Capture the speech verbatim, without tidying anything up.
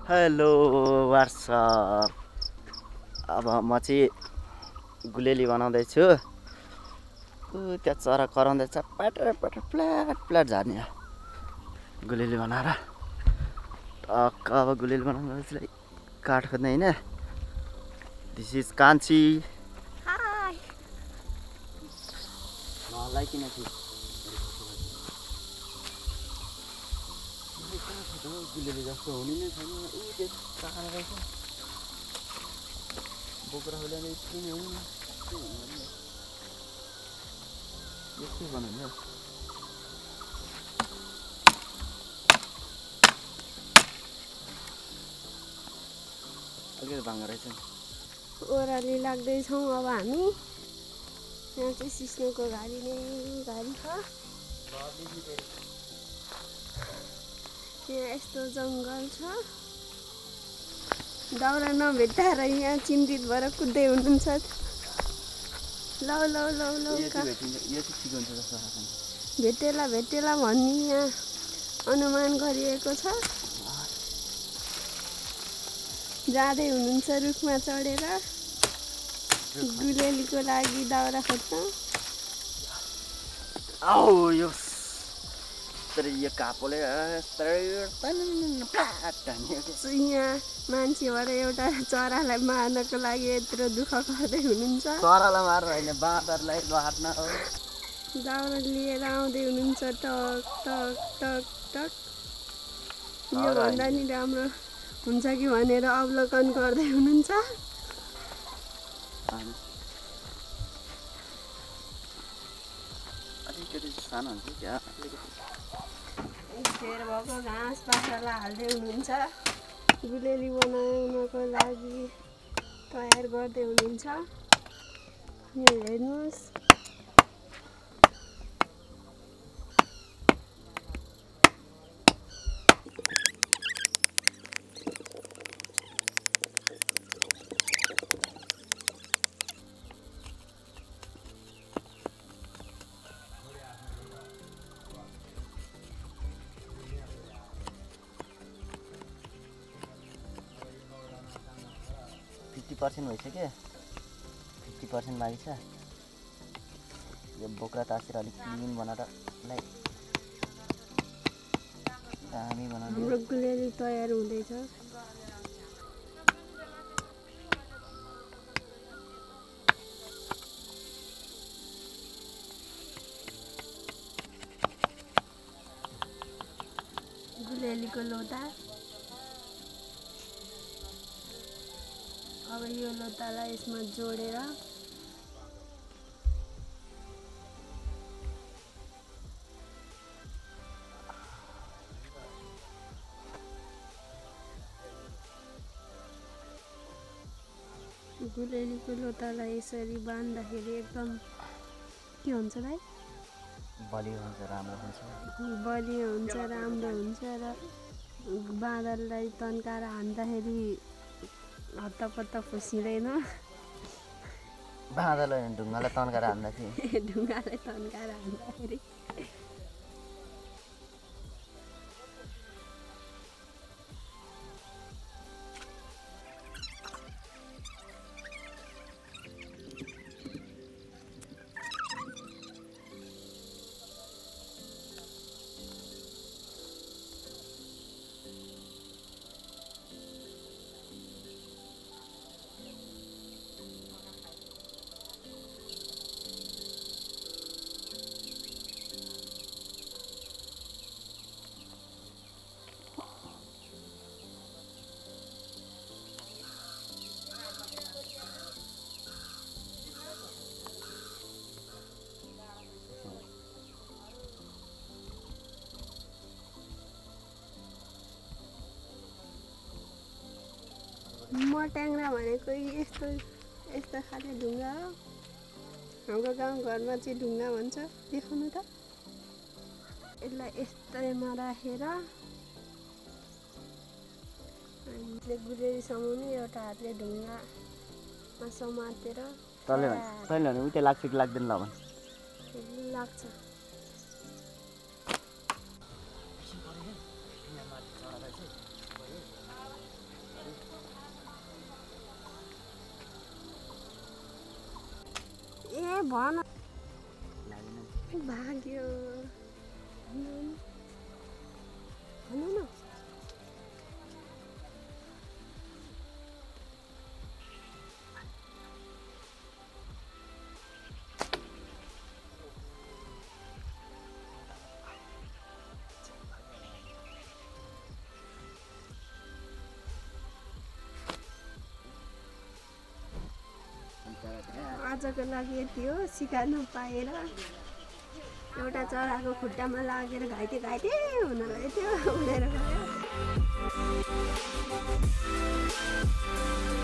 Hello what's up. अब म चाहिँ गुलेली बनाउँदैछु। ऊ त्यहाँ चरा कराउँदैछ, प्याटर प्याटर प्ल्याट प्ल्याट झार्ने गुलेली बनाएर टक्क। अब गुलेली बनाउँदा काठ खोज्ने होइन। दिस इज कान्छी। हाई मलाई किन गुलेली जस्तो हुने नै छैन। ऊ त्यो चारा रहेछ बोक्रा हुँदैन यत्रो नै हुनु यस्तै बनाउने हौ। अलिकति भाङ्गो रहेछ नि। ओह्राली लाग्दैछौँ अब हामी। यहाँ चाहिँ सिस्नोको घारी नै घारी छ। यहाँ यस्तो जङ्गल छ। दाउरा नभेट्टाएर यहाँ चिन्तित भएर कुद्दै हुनुहुन्छ। लौ लौ लौ लौ भेटेला भेटेला भन्ने यहाँ अनुमान गरिएको छ। जाँदै हुनुहुन्छ रुखमा चढेर गुलेलीको लागि दाउरा खोज्न। आऊ यो यो कापोले यहाँ मान्छेबाट एउटा चरालाई मार्नको लागि यत्रो दुःख गर्दै हुनुहुन्छ। चरालाई मार्नु होइन, बाँदरलाई मार्न हो। दाउरा लिएर आउँदै हुनुहुन्छ टक टक टक टक। यो भन्दा नि राम्रो हुन्छ कि भनेर अवलोकन गर्दै हुनुहुन्छ। अलिकति सानो हुन्छ क्या, फेर भएको घाँस पातलाई हाल्दै हुनुहुन्छ। गुलेली बनाउनको लागि तयार गर्दै हुनुहुन्छ। यो हेर्नुहोस्। फिफ्टी पर्सेन्ट भइसक्यो, फिफ्टी पर्सेन्ट बाँकी छ। यो बोक्रा तासेर अलिक क्लिन बनाएर लाइक दामी बनाउने। हाम्रो गुलेली तयार हुँदैछ। गुलेलीको लोटा। अब यो लोटालाई यसमा जोडेर गुलेलीको लोटालाई यसरी बाँध्दाखेरि एकदम के हुन्छ भाइ? बलियो हुन्छ, राम्रो हुन्छ। बलियो हुन्छ, राम्रो हुन्छ र बाँदरलाई तन्काएर हान्दाखेरि हत्तपत्त फुसिँदैन। बाँदरलाई ढुङ्गालाई तन्काएर हान्दाखेरि ढुङ्गालाई तन्काएर हान्दाखेरि मट्याङ्ग्रा भनेको यस्तो यस्तो खाले ढुङ्गा हो। हाम्रो गाउँघरमा चाहिँ ढुङ्गा भन्छ। देखाउनु त। यसलाई यस्तैमा राखेर हामीले गुलेली समाउनु। एउटा हातले ढुङ्गामा समातेर तैँले तैँले भने उतै लाग्छ कि लाग्दैन ल भने लाग्छ। भन लागेन भाग्यो भन न आजको लागि यति हो सिकाउनु पाएर एउटा चराको खुट्टामा लागेर घाइते घाइते हुन गएको थियो उडेर गयो।